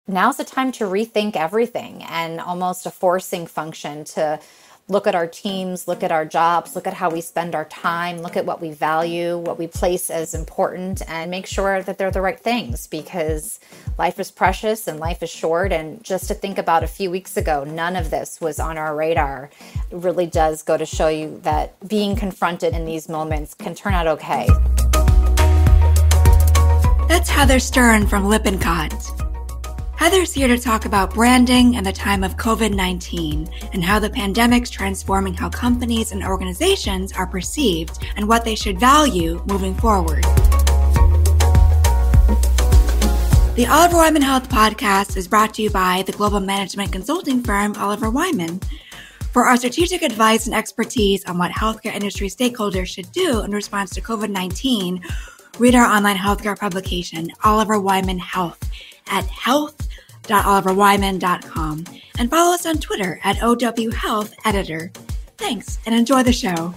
now's the time to rethink everything and almost a forcing function to look at our teams, look at our jobs, look at how we spend our time, look at what we value, what we place as important, and make sure that they're the right things because life is precious and life is short. And just to think about a few weeks ago, none of this was on our radar. It really does go to show you that being confronted in these moments can turn out okay. That's Heather Stern from Lippincott. Heather's here to talk about branding in the time of COVID-19 and how the pandemic's transforming how companies and organizations are perceived and what they should value moving forward. The Oliver Wyman Health Podcast is brought to you by the global management consulting firm Oliver Wyman. For our strategic advice and expertise on what healthcare industry stakeholders should do in response to COVID-19, read our online healthcare publication, Oliver Wyman Health, at health.oliverwyman.com and follow us on Twitter at OWHealthEditor. Thanks and enjoy the show.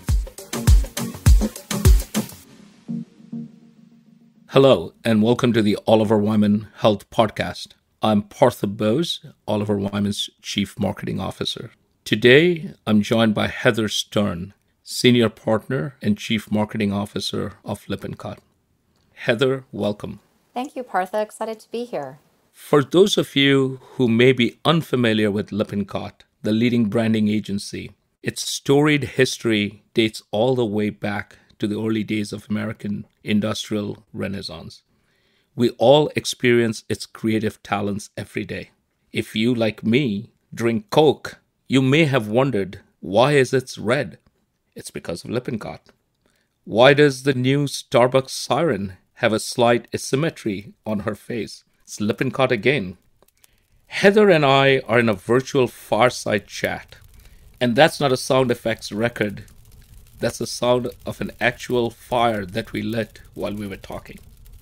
Hello and welcome to the Oliver Wyman Health Podcast. I'm Partha Bose, Oliver Wyman's Chief Marketing Officer. Today, I'm joined by Heather Stern, Senior Partner and Chief Marketing Officer of Lippincott. Heather, welcome. Thank you, Partha. Excited to be here. For those of you who may be unfamiliar with Lippincott, the leading branding agency, its storied history dates all the way back to the early days of American industrial renaissance. We all experience its creative talents every day. If you, like me, drink Coke, you may have wondered, why is it red? It's because of Lippincott. Why does the new Starbucks siren have a slight asymmetry on her face? It's Lippincott again. Heather and I are in a virtual Fireside chat. And that's not a sound effects record. That's the sound of an actual fire that we lit while we were talking.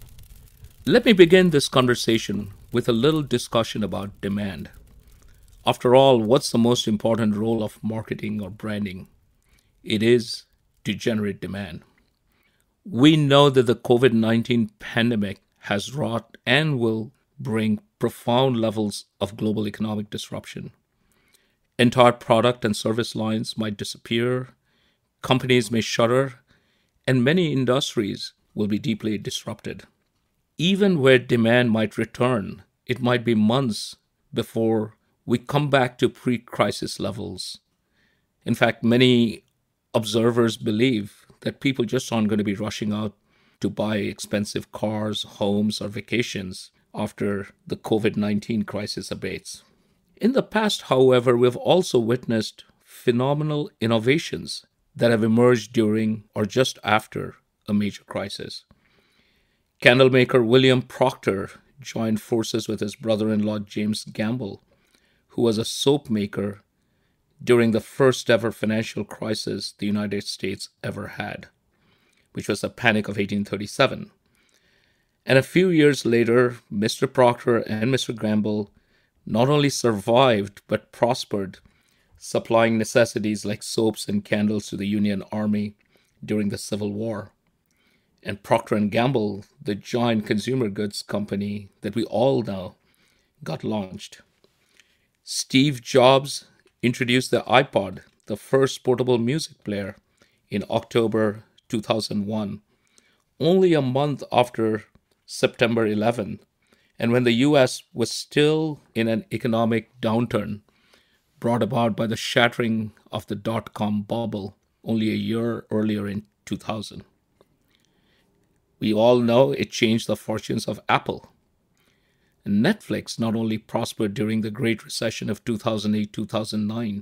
Let me begin this conversation with a little discussion about demand. After all, what's the most important role of marketing or branding? It is to generate demand. We know that the COVID-19 pandemic has wrought and will bring profound levels of global economic disruption. Entire product and service lines might disappear, companies may shutter, and many industries will be deeply disrupted. Even where demand might return, it might be months before we come back to pre-crisis levels. In fact, many observers believe that people just aren't going to be rushing out to buy expensive cars, homes, or vacations after the COVID-19 crisis abates. In the past, however, we've also witnessed phenomenal innovations that have emerged during or just after a major crisis. Candle maker William Procter joined forces with his brother-in-law James Gamble, who was a soap maker during the first ever financial crisis the United States ever had, which was the Panic of 1837. And a few years later, Mr. Procter and Mr. Gamble not only survived but prospered, supplying necessities like soaps and candles to the Union Army during the Civil War. And Procter & Gamble, the giant consumer goods company that we all know, got launched. Steve Jobs introduced the iPod, the first portable music player, in October 2001, only a month after September 11, and when the US was still in an economic downturn brought about by the shattering of the dot-com bubble only a year earlier in 2000. We all know it changed the fortunes of Apple. And Netflix not only prospered during the Great Recession of 2008-2009,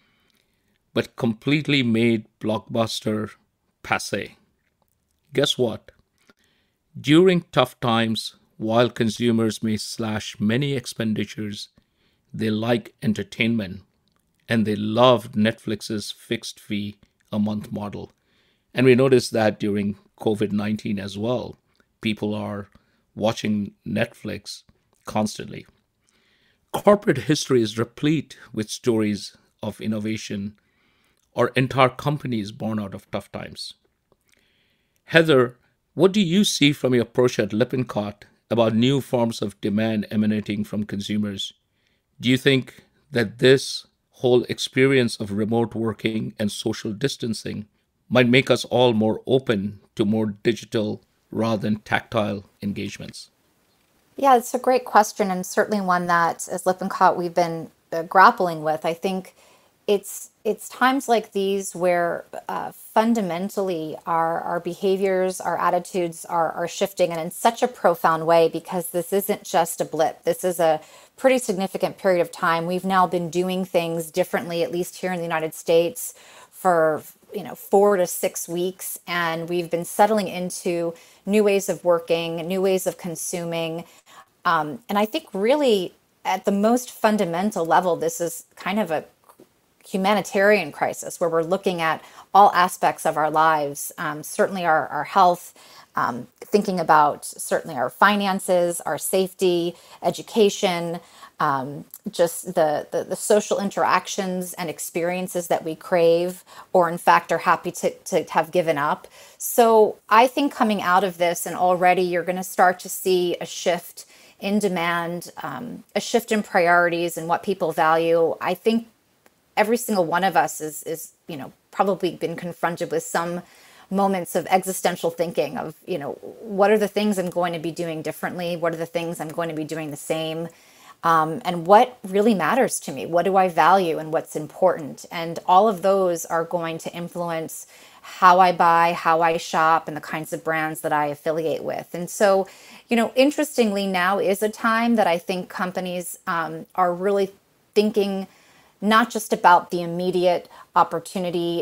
but completely made Blockbuster passé. Guess what? During tough times, while consumers may slash many expenditures, they like entertainment, and they loved Netflix's fixed fee a month model. And we noticed that during COVID-19 as well. People are watching Netflix constantly. Corporate history is replete with stories of innovation or entire companies born out of tough times. Heather, what do you see from your approach at Lippincott about new forms of demand emanating from consumers. Do you think that this whole experience of remote working and social distancing might make us all more open to more digital rather than tactile engagements? Yeah, it's a great question, and certainly one that, as Lippincott, we've been grappling with. I think it's times like these where fundamentally our behaviors, our attitudes are shifting, and in such a profound way, because this isn't just a blip. This is a pretty significant period of time. We've now been doing things differently, at least here in the United States, for 4 to 6 weeks, and we've been settling into new ways of working, new ways of consuming. And I think really at the most fundamental level, this is kind of a humanitarian crisis where we're looking at all aspects of our lives, certainly our health, thinking about certainly our finances, our safety, education, just the social interactions and experiences that we crave or in fact are happy to have given up. So I think coming out of this, and already you're going to start to see a shift in demand, a shift in priorities and what people value. I think every single one of us is probably been confronted with some moments of existential thinking of, what are the things I'm going to be doing differently? What are the things I'm going to be doing the same? And what really matters to me? What do I value and what's important? And all of those are going to influence how I buy, how I shop, and the kinds of brands that I affiliate with. And so, interestingly, now is a time that I think companies are really thinking not just about the immediate opportunity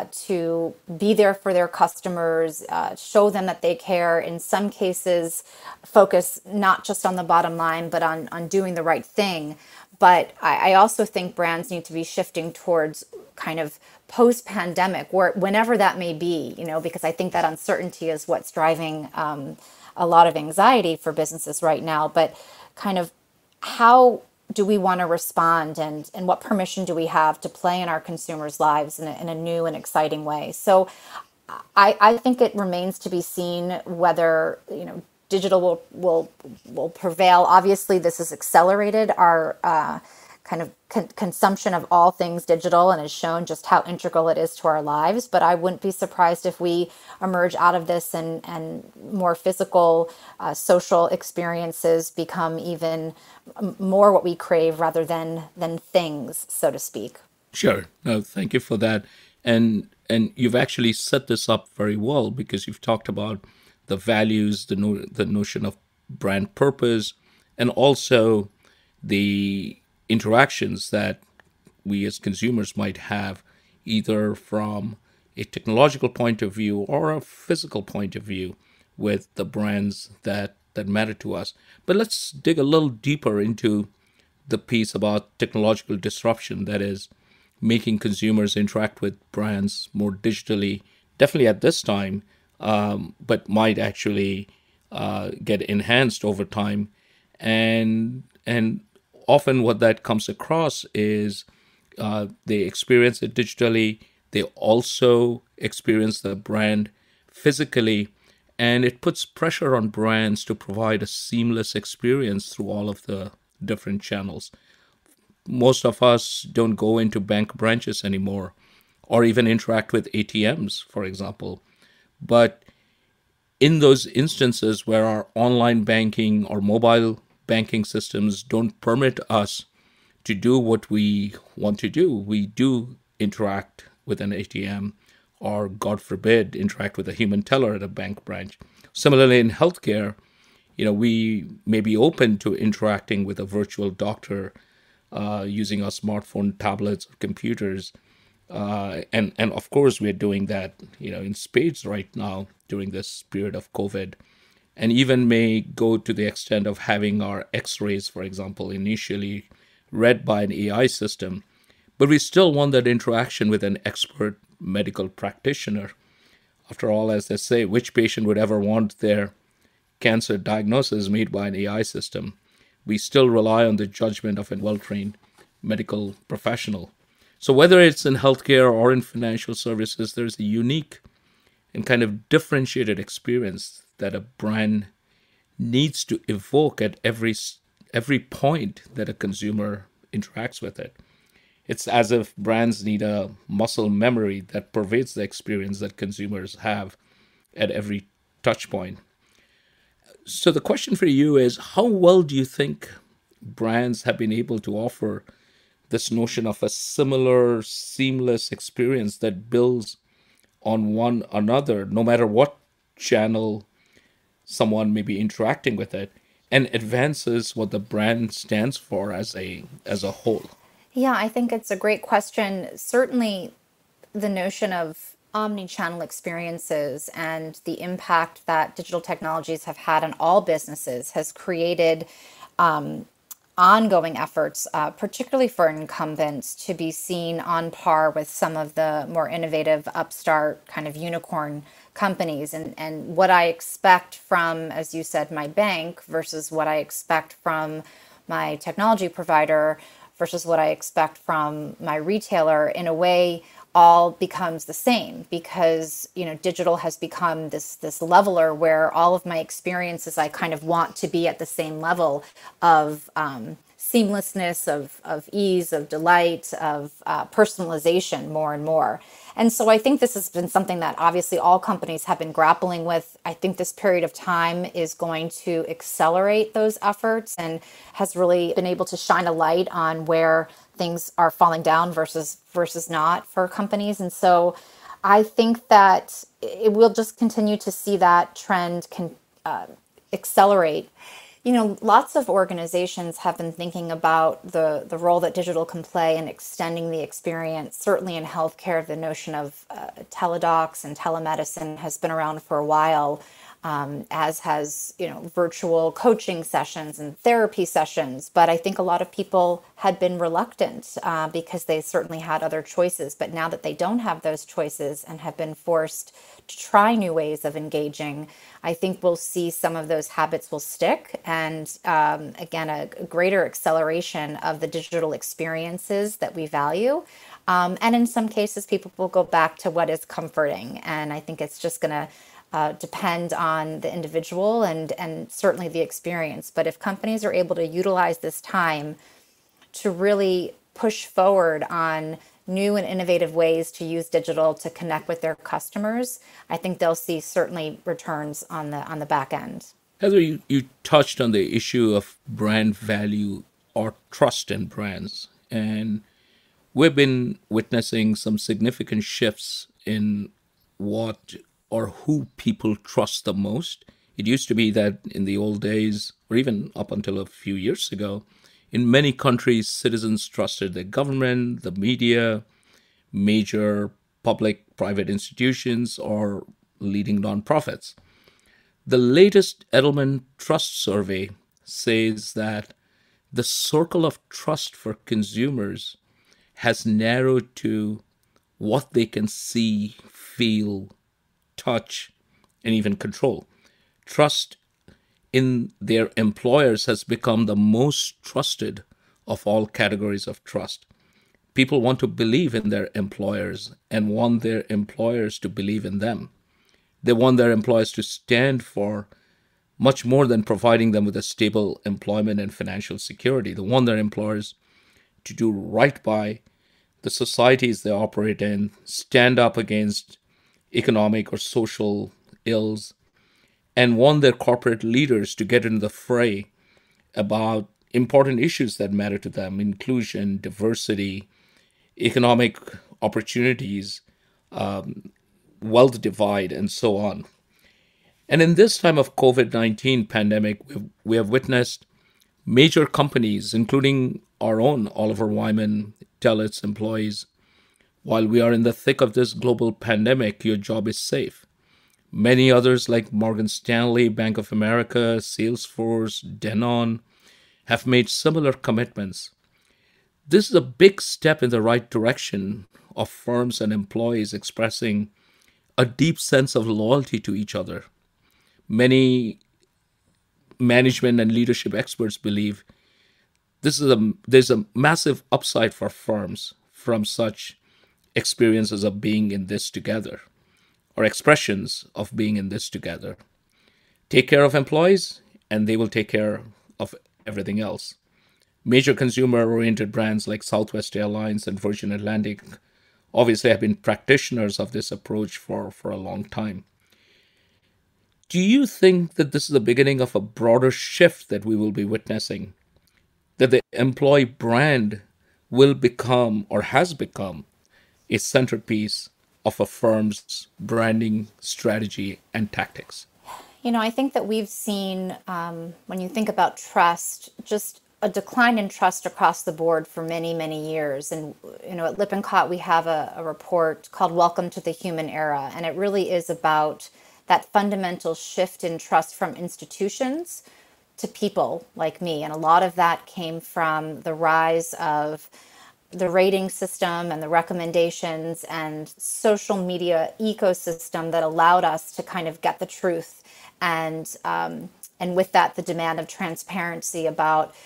to be there for their customers, show them that they care. In some cases, focus not just on the bottom line, but on doing the right thing. But I also think brands need to be shifting towards kind of post-pandemic, whenever that may be, because I think that uncertainty is what's driving a lot of anxiety for businesses right now. But kind of how do we want to respond, and what permission do we have to play in our consumers' lives in a new and exciting way? So I think it remains to be seen whether digital will prevail. Obviously, this has accelerated our kind of consumption of all things digital and has shown just how integral it is to our lives. But I wouldn't be surprised if we emerge out of this and more physical, social experiences become even more what we crave rather than things, so to speak. Sure. No, thank you for that. And you've actually set this up very well, because you've talked about the values, the notion of brand purpose, and also the interactions that we as consumers might have, either from a technological point of view or a physical point of view, with the brands that matter to us. But let's dig a little deeper into the piece about technological disruption, that is, making consumers interact with brands more digitally, definitely at this time, but might actually get enhanced over time. And often what that comes across is they experience it digitally. They also experience the brand physically, and it puts pressure on brands to provide a seamless experience through all of the different channels. Most of us don't go into bank branches anymore, or even interact with ATMs, for example. But in those instances where our online banking or mobile banking systems don't permit us to do what we want to do, we do interact with an ATM, or God forbid, interact with a human teller at a bank branch. Similarly, in healthcare, we may be open to interacting with a virtual doctor using our smartphone, tablets, or computers. And of course, we're doing that, in spades right now during this period of COVID. And even may go to the extent of having our x-rays, for example, initially read by an AI system. But we still want that interaction with an expert medical practitioner. After all, as they say, which patient would ever want their cancer diagnosis made by an AI system? We still rely on the judgment of a well-trained medical professional. So whether it's in healthcare or in financial services, there's a unique and kind of differentiated experience that a brand needs to evoke at every point that a consumer interacts with it. It's as if brands need a muscle memory that pervades the experience that consumers have at every touch point. So the question for you is, how well do you think brands have been able to offer this notion of a similar, seamless experience that builds on one another, no matter what channel someone may be interacting with it, and advances what the brand stands for as a whole? Yeah, I think it's a great question. Certainly, the notion of omni-channel experiences and the impact that digital technologies have had on all businesses has created ongoing efforts, particularly for incumbents, to be seen on par with some of the more innovative, upstart, kind of unicorn companies. And what I expect from, as you said, my bank versus what I expect from my technology provider versus what I expect from my retailer, in a way, all becomes the same, because digital has become this leveler where all of my experiences, I kind of want to be at the same level of seamlessness, of ease, of delight, of personalization more and more. And so I think this has been something that obviously all companies have been grappling with. I think this period of time is going to accelerate those efforts and has really been able to shine a light on where things are falling down versus not for companies. And so I think that it will just continue to see that trend accelerate. Lots of organizations have been thinking about the role that digital can play in extending the experience. Certainly in healthcare, the notion of teledocs and telemedicine has been around for a while, as has, virtual coaching sessions and therapy sessions. But I think a lot of people had been reluctant because they certainly had other choices. But now that they don't have those choices and have been forced to try new ways of engaging, I think we'll see some of those habits will stick. And again, a greater acceleration of the digital experiences that we value. And in some cases, people will go back to what is comforting. And I think it's just going to depend on the individual and certainly the experience. But if companies are able to utilize this time to really push forward on new and innovative ways to use digital to connect with their customers, I think they'll see certainly returns on the back end. Heather, you touched on the issue of brand value or trust in brands. And we've been witnessing some significant shifts in what or who people trust the most. It used to be that in the old days, or even up until a few years ago, in many countries, citizens trusted the government, the media, major public-private institutions, or leading nonprofits. The latest Edelman Trust Survey says that the circle of trust for consumers has narrowed to what they can see, feel, touch, and even control. Trust in their employers has become the most trusted of all categories of trust. People want to believe in their employers and want their employers to believe in them. They want their employers to stand for much more than providing them with a stable employment and financial security. They want their employers to do right by the societies they operate in, stand up against economic or social ills, and want their corporate leaders to get into the fray about important issues that matter to them: inclusion, diversity, economic opportunities, wealth divide, and so on. And in this time of COVID-19 pandemic, we have witnessed major companies, including our own Oliver Wyman, tell its employees, while we are in the thick of this global pandemic, your job is safe. Many others like Morgan Stanley, Bank of America, Salesforce, Denon have made similar commitments. This is a big step in the right direction of firms and employees expressing a deep sense of loyalty to each other. Many management and leadership experts believe there's a massive upside for firms from such experiences of being in this together, or expressions of being in this together. Take care of employees, and they will take care of everything else. Major consumer-oriented brands like Southwest Airlines and Virgin Atlantic obviously have been practitioners of this approach for a long time. Do you think that this is the beginning of a broader shift that we will be witnessing? That the employee brand will become or has become a centerpiece of a firm's branding strategy and tactics? I think that we've seen, when you think about trust, just a decline in trust across the board for many, many years. And, at Lippincott, we have a report called Welcome to the Human Era. And it really is about that fundamental shift in trust from institutions to people like me. And a lot of that came from the rise of the rating system and the recommendations and social media ecosystem that allowed us to kind of get the truth. And with that, the demand of transparency about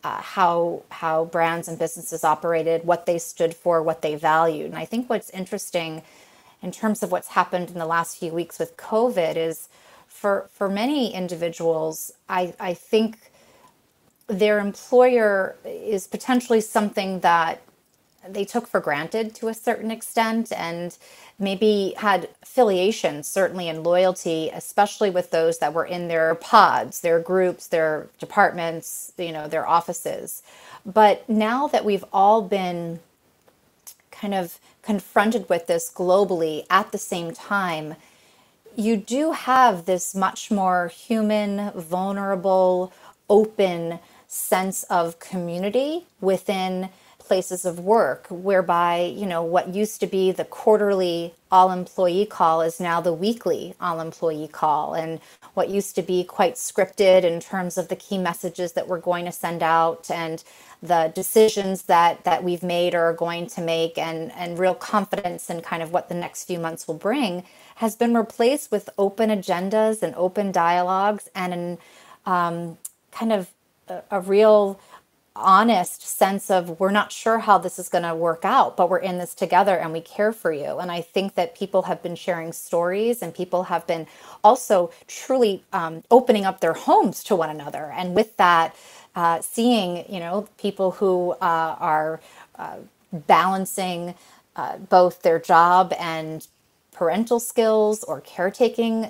how brands and businesses operated, what they stood for, what they valued. And I think what's interesting in terms of what's happened in the last few weeks with COVID is for many individuals, I think their employer is potentially something that they took for granted to a certain extent, and maybe had affiliation, certainly, and loyalty, especially with those that were in their pods, their groups, their departments, their offices. But now that we've all been kind of confronted with this globally at the same time, you do have this much more human, vulnerable, open sense of community within places of work, whereby, what used to be the quarterly all-employee call is now the weekly all-employee call. And what used to be quite scripted in terms of the key messages that we're going to send out and the decisions that we've made or are going to make, and real confidence in kind of what the next few months will bring, has been replaced with open agendas and open dialogues and kind of a real honest sense of, we're not sure how this is going to work out, but we're in this together and we care for you. And I think that people have been sharing stories, and people have been also truly opening up their homes to one another. And with that, seeing, people who are balancing both their job and parental skills or caretaking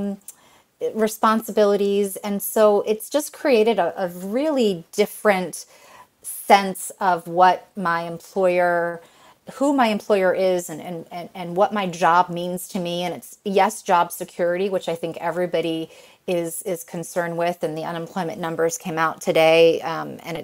responsibilities. And so it's just created a really different sense of what who my employer is, and what my job means to me. And it's, yes, job security, which I think everybody is concerned with. And the unemployment numbers came out today. And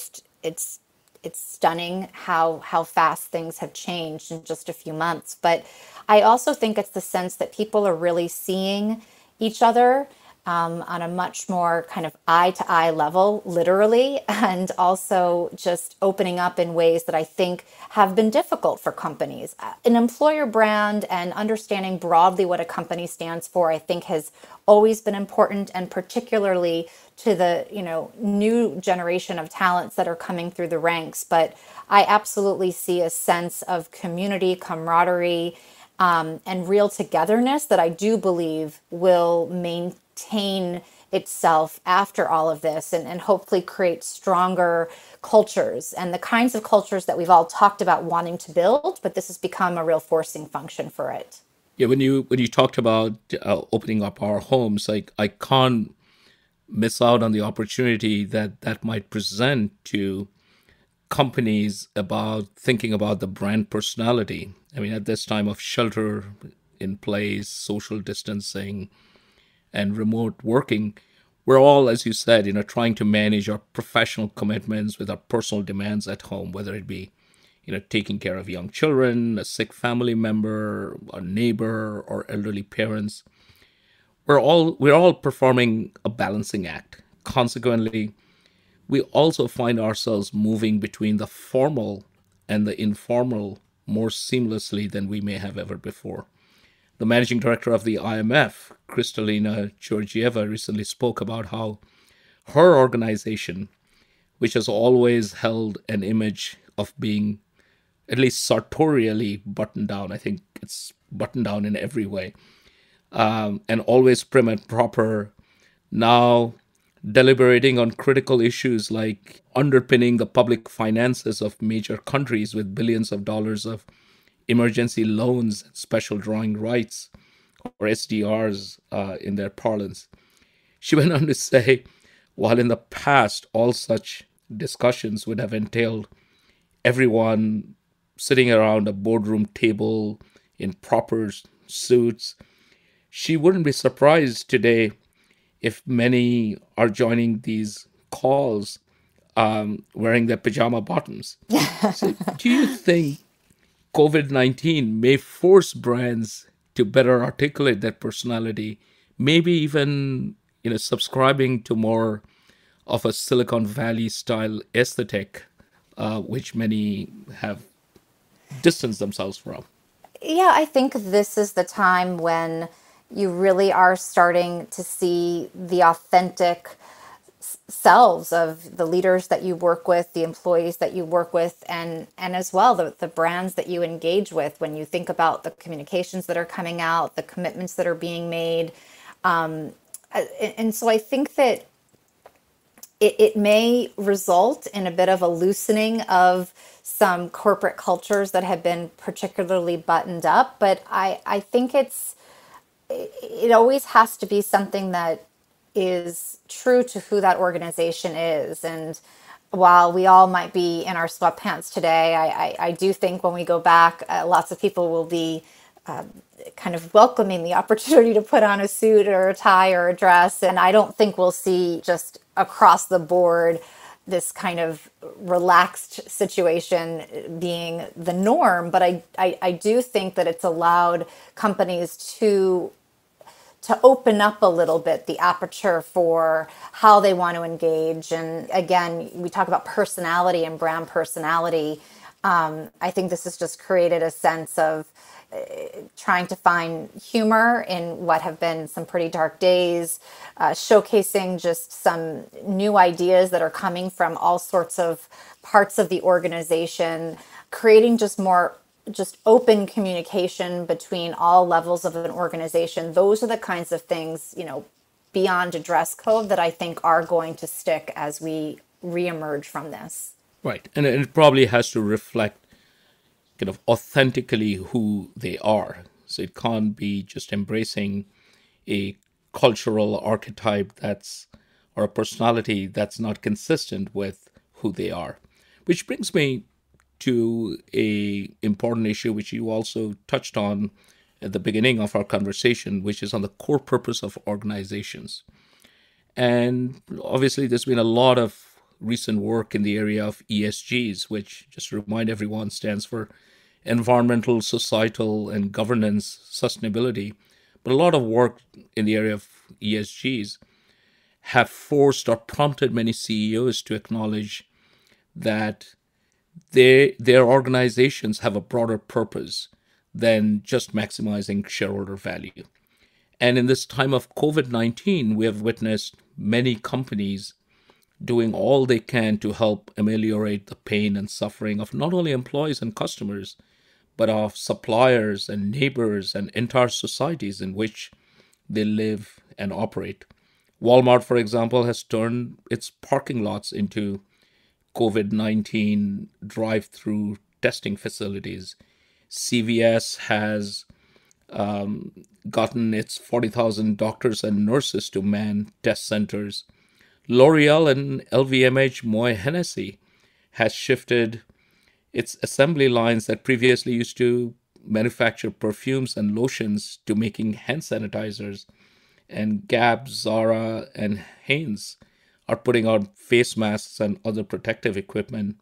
it's stunning how fast things have changed in just a few months. But I also think it's the sense that people are really seeing each other on a much more kind of eye-to-eye level, literally, and also just opening up in ways that I think have been difficult for companies. An employer brand and understanding broadly what a company stands for, I think, has always been important, and particularly to the new generation of talents that are coming through the ranks. But I absolutely see a sense of community, camaraderie, and real togetherness that I do believe will maintain itself after all of this, and hopefully create stronger cultures and the kinds of cultures that we've all talked about wanting to build, but this has become a real forcing function for it. Yeah, when you talked about opening up our homes, I can't miss out on the opportunity that might present to companies about thinking about the brand personality. I mean, at this time of shelter in place, social distancing, and remote working, we're all, as you said, trying to manage our professional commitments with our personal demands at home, whether it be, taking care of young children, a sick family member, a neighbor, or elderly parents. We're all performing a balancing act. Consequently, we also find ourselves moving between the formal and the informal more seamlessly than we may have ever before. The managing director of the IMF, Kristalina Georgieva, recently spoke about how her organization, which has always held an image of being at least sartorially buttoned down, I think it's buttoned down in every way, and always prim and proper, now deliberating on critical issues like underpinning the public finances of major countries with billions of dollars of emergency loans and special drawing rights, or SDRs in their parlance. She went on to say, while in the past all such discussions would have entailed everyone sitting around a boardroom table in proper suits, she wouldn't be surprised today if many are joining these calls wearing their pajama bottoms. So do you think COVID-19 may force brands to better articulate their personality, maybe even subscribing to more of a Silicon Valley style aesthetic, which many have distanced themselves from? Yeah, I think this is the time when you really are starting to see the authentic selves of the leaders that you work with, the employees that you work with, and as well the brands that you engage with. When you think about the communications that are coming out, the commitments that are being made, and so I think that it may result in a bit of a loosening of some corporate cultures that have been particularly buttoned up, but I think it always has to be something that is true to who that organization is. And while we all might be in our sweatpants today, I do think when we go back, lots of people will be kind of welcoming the opportunity to put on a suit or a tie or a dress. And I don't think we'll see just across the board this kind of relaxed situation being the norm. But I do think that it's allowed companies to open up a little bit the aperture for how they want to engage. And again, we talk about personality and brand personality. I think this has just created a sense of trying to find humor in what have been some pretty dark days, showcasing just some new ideas that are coming from all sorts of parts of the organization, creating just more open communication between all levels of an organization. Those are the kinds of things, beyond a dress code, that I think are going to stick as we reemerge from this. Right. And it probably has to reflect kind of authentically who they are. So it can't be just embracing a cultural archetype or a personality that's not consistent with who they are. Which brings me to a important issue which you also touched on at the beginning of our conversation, which is on the core purpose of organizations. And obviously there's been a lot of recent work in the area of ESGs, which, just to remind everyone, stands for environmental, societal, and governance sustainability. But a lot of work in the area of ESGs have forced or prompted many CEOs to acknowledge that their organizations have a broader purpose than just maximizing shareholder value. And in this time of COVID-19, we have witnessed many companies doing all they can to help ameliorate the pain and suffering of not only employees and customers, but of suppliers and neighbors and entire societies in which they live and operate. Walmart, for example, has turned its parking lots into COVID-19 drive-thru testing facilities. CVS has gotten its 40,000 doctors and nurses to man test centers. L'Oreal and LVMH Moët Hennessy has shifted its assembly lines that previously used to manufacture perfumes and lotions to making hand sanitizers. And Gap, Zara, and Hanes are putting out face masks and other protective equipment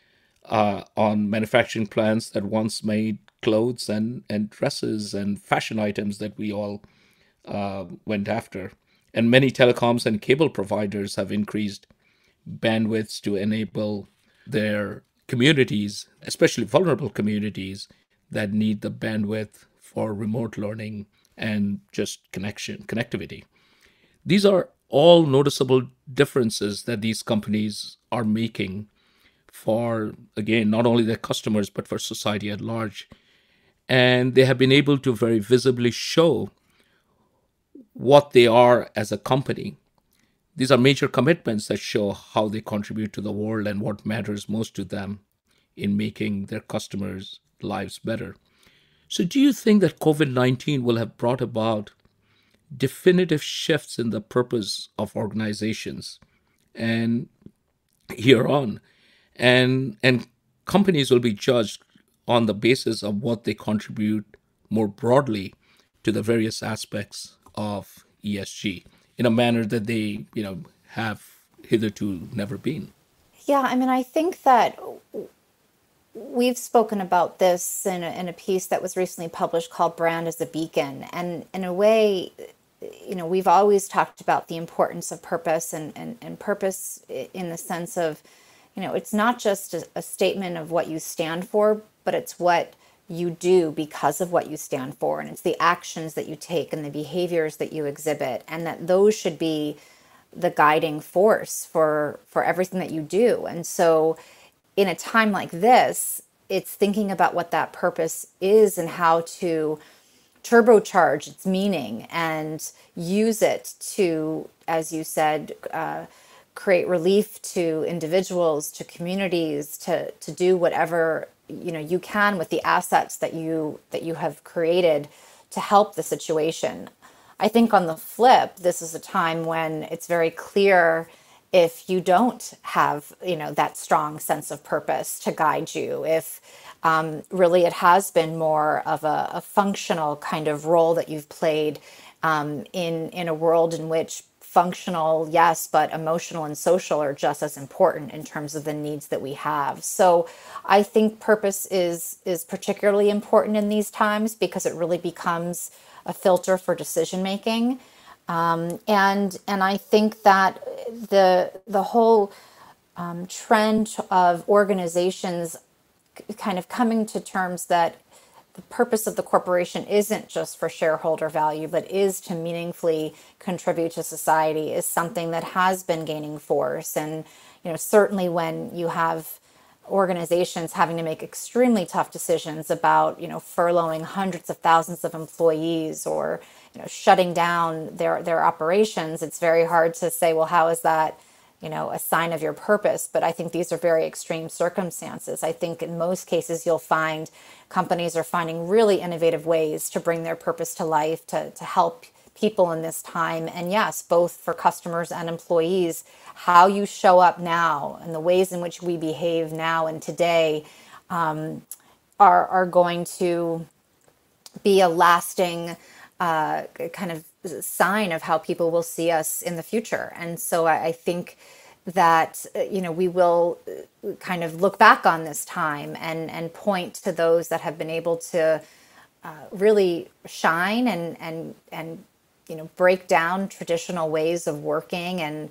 on manufacturing plants that once made clothes and dresses and fashion items that we all went after. And many telecoms and cable providers have increased bandwidths to enable their communities, especially vulnerable communities that need the bandwidth for remote learning and just connectivity. These are all noticeable differences that these companies are making for, again, not only their customers, but for society at large. And they have been able to very visibly show what they are as a company. These are major commitments that show how they contribute to the world and what matters most to them in making their customers' lives better. So, do you think that COVID-19 will have brought about definitive shifts in the purpose of organizations and here on? And companies will be judged on the basis of what they contribute more broadly to the various aspects of ESG in a manner that they, have hitherto never been. Yeah, I mean, I think that we've spoken about this in a piece that was recently published called Brand as a Beacon. And in a way, we've always talked about the importance of purpose and purpose in the sense of, it's not just a statement of what you stand for, but it's what you do because of what you stand for. And it's the actions that you take and the behaviors that you exhibit, and that those should be the guiding force for everything that you do. And so in a time like this, it's thinking about what that purpose is and how to turbocharge its meaning and use it to, as you said, create relief to individuals, to communities, to do whatever you can with the assets that you have created to help the situation. I think on the flip, this is a time when it's very clear if you don't have that strong sense of purpose to guide you, if really it has been more of a functional kind of role that you've played in a world in which functional, yes, but emotional and social are just as important in terms of the needs that we have. So I think purpose is particularly important in these times because it really becomes a filter for decision making. And I think that the whole trend of organizations kind of coming to terms that the purpose of the corporation isn't just for shareholder value, but is to meaningfully contribute to society is something that has been gaining force. And certainly when you have organizations having to make extremely tough decisions about furloughing hundreds of thousands of employees or shutting down their operations, it's very hard to say, well, how is that a sign of your purpose? But I think these are very extreme circumstances. I think in most cases you'll find companies are finding really innovative ways to bring their purpose to life, to help people in this time. And yes, both for customers and employees, how you show up now and the ways in which we behave now and today are going to be a lasting kind of sign of how people will see us in the future. And so I think that, we will kind of look back on this time and point to those that have been able to really shine and break down traditional ways of working and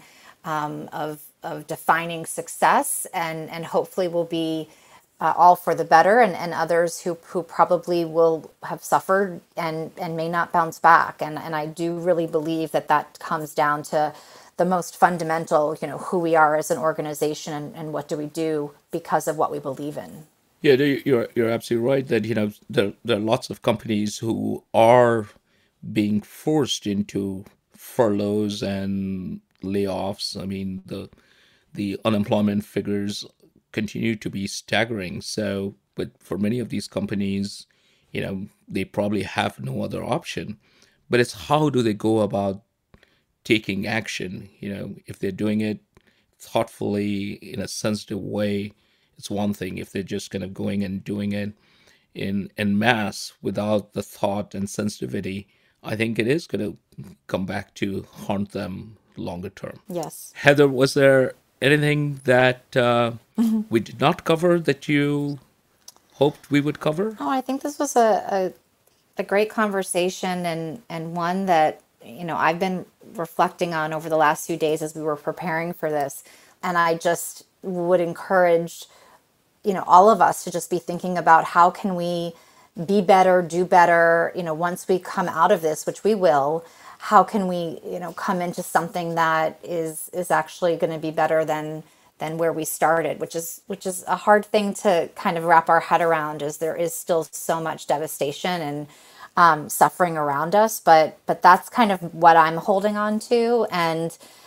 of defining success, and hopefully will be all for the better, and others who probably will have suffered and may not bounce back. And I do really believe that comes down to the most fundamental, who we are as an organization and what do we do because of what we believe in. Yeah, you're absolutely right that there are lots of companies who are being forced into furloughs and layoffs. I mean, the unemployment figures continue to be staggering. So, but for many of these companies, they probably have no other option. But it's how do they go about taking action? If they're doing it thoughtfully in a sensitive way, it's one thing. If they're just kind of going and doing it in mass without the thought and sensitivity, I think it is going to come back to haunt them longer term. Yes. Heather, was there anything that we did not cover that you hoped we would cover? Oh, I think this was a great conversation and one that, I've been reflecting on over the last few days as we were preparing for this. And I just would encourage, all of us to just be thinking about how can we be better, do better, once we come out of this, which we will. How can we, come into something that is actually going to be better than where we started, which is a hard thing to kind of wrap our head around, as there is still so much devastation and suffering around us. But that's kind of what I'm holding on to, and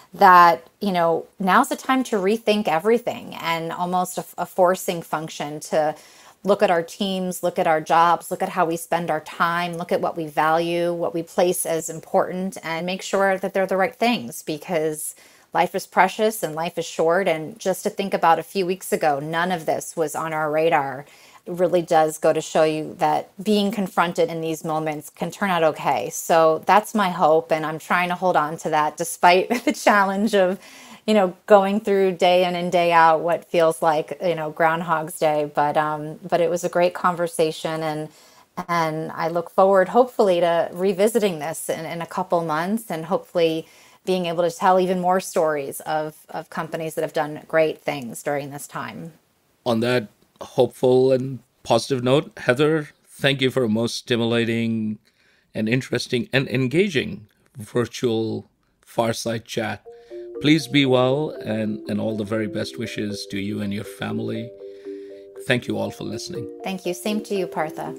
that, now's the time to rethink everything, and almost a forcing function to look at our teams, look at our jobs, look at how we spend our time, look at what we value, what we place as important, and make sure that they're the right things, because life is precious and life is short. And just to think about a few weeks ago, none of this was on our radar. It really does go to show you that being confronted in these moments can turn out okay. So that's my hope, and I'm trying to hold on to that despite the challenge of going through day in and day out what feels like, Groundhog's Day. But it was a great conversation, and I look forward, hopefully, to revisiting this in a couple months, and hopefully being able to tell even more stories of companies that have done great things during this time. On that hopeful and positive note, Heather, thank you for a most stimulating and interesting and engaging virtual Fireside chat. Please be well, and all the very best wishes to you and your family. Thank you all for listening. Thank you. Same to you, Partha.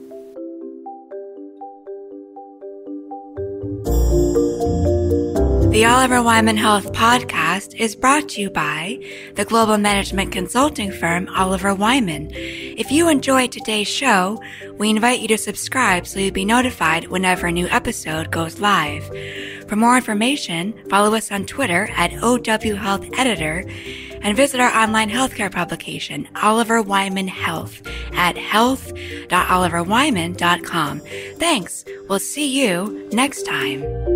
The Oliver Wyman Health Podcast is brought to you by the global management consulting firm Oliver Wyman. If you enjoyed today's show, we invite you to subscribe so you'll be notified whenever a new episode goes live. For more information, follow us on Twitter at OW Health Editor, and visit our online healthcare publication, Oliver Wyman Health, at health.oliverwyman.com. Thanks. We'll see you next time.